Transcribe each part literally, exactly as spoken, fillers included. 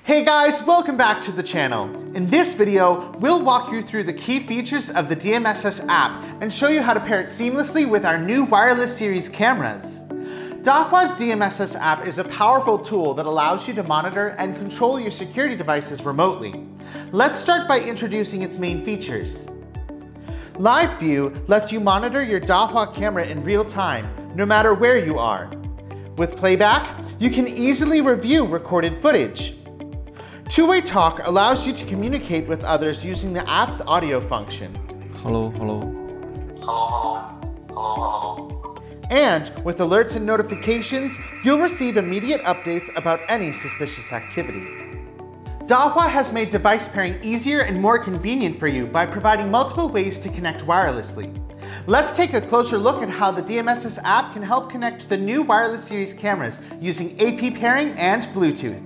Hey guys, welcome back to the channel. In this video, we'll walk you through the key features of the D M S S app and show you how to pair it seamlessly with our new wireless series cameras. Dahua's D M S S app is a powerful tool that allows you to monitor and control your security devices remotely. Let's start by introducing its main features. Live View lets you monitor your Dahua camera in real time, no matter where you are. With Playback, you can easily review recorded footage. Two-way talk allows you to communicate with others using the app's audio function. Hello, hello. Hello, hello. Hello, hello. And with alerts and notifications, you'll receive immediate updates about any suspicious activity. Dahua has made device pairing easier and more convenient for you by providing multiple ways to connect wirelessly. Let's take a closer look at how the D M S S app can help connect the new wireless series cameras using A P pairing and Bluetooth.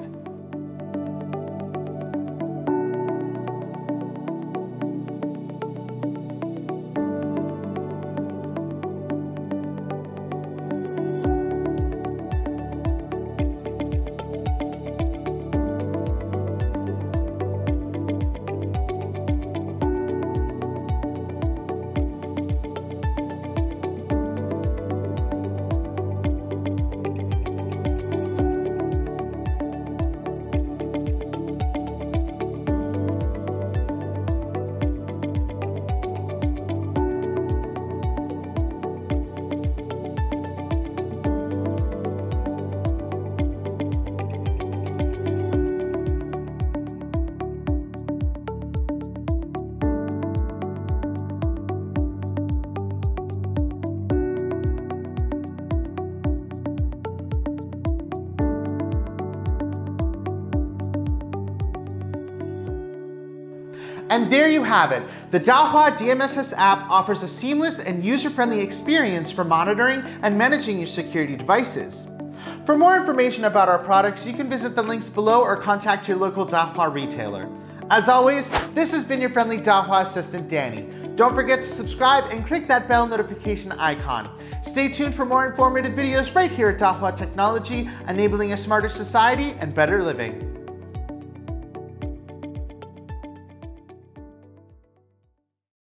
And there you have it. The Dahua D M S S app offers a seamless and user-friendly experience for monitoring and managing your security devices. For more information about our products, you can visit the links below or contact your local Dahua retailer. As always, this has been your friendly Dahua assistant, Danny. Don't forget to subscribe and click that bell notification icon. Stay tuned for more informative videos right here at Dahua Technology, enabling a smarter society and better living.